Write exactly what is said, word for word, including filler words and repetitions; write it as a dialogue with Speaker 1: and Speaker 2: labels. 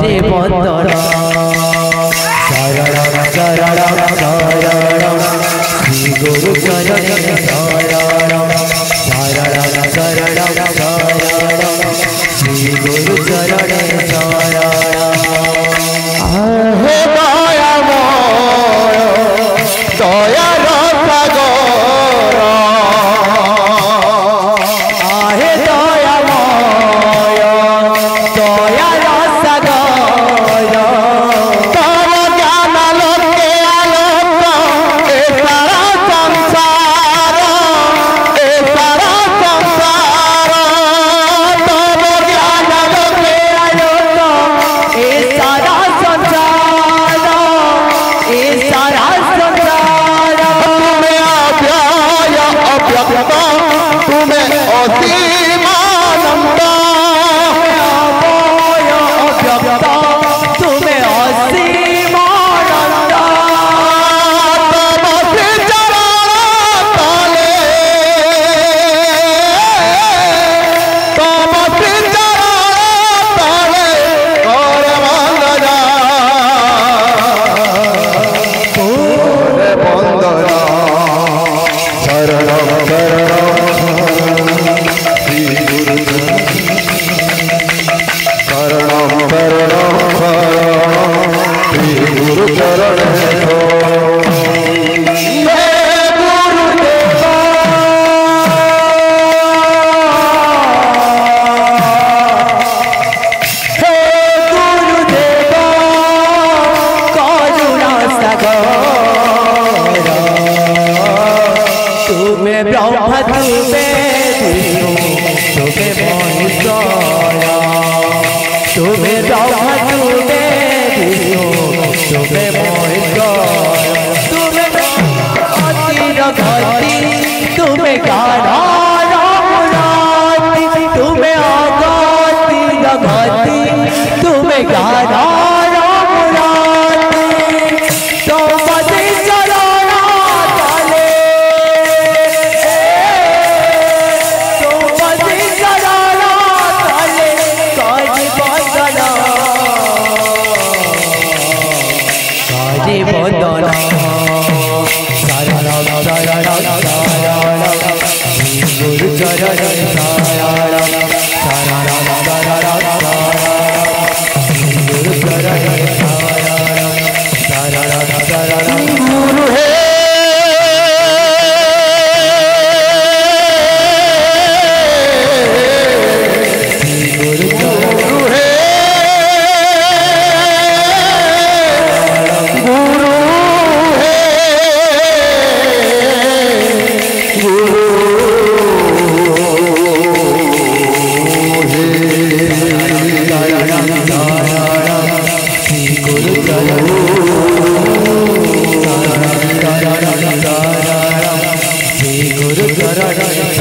Speaker 1: करे बंदन शरणं शरणं शरणं श्री गुरु चरणे शरणं शरणं शरणं शरणं श्री गुरु चरणे शरणं।
Speaker 2: हे दयामय दयार सागर
Speaker 1: आहे दयामय दयार सागर
Speaker 2: तार ज्ञान लोके आलोक ए सारा संसार ए सारा संसार
Speaker 1: तब ज्ञान लोके आलोक ए सारा संसार ए सारा संसार
Speaker 2: तुम्हें अव्यय अव्यक्त तुम्हें असीम आनंद
Speaker 1: अभय अव्यक्त तुम्हें असीम आनंद
Speaker 2: तब से चरण तले तब से चरण तले कर वंदना करे वंदना शरणं शरणं श्री गुरु शरणं शरणं शरणं श्री गुरु चरण
Speaker 1: तुम्हें ब्रह्मा तुम्हें विष्णु तुम्हें महेश्वर तुम्हें ब्रह्मा तुम्हें विष्णु तुम्हें महेश्वर तुम्हें अतिर गति तुम्हें गाढ़ मुराति तुम्हें अगतिर गति तुम्हें गाढ़ बंदन शरणं शरणं शरणं गुरु चरणे शरणं शरणं शरणं शरणं गुरु चरणे शरणं शरणं शरणं
Speaker 2: गुरु हे
Speaker 1: गुरु
Speaker 2: गुरु हे गुरु हे गुरु
Speaker 1: गुरु चरण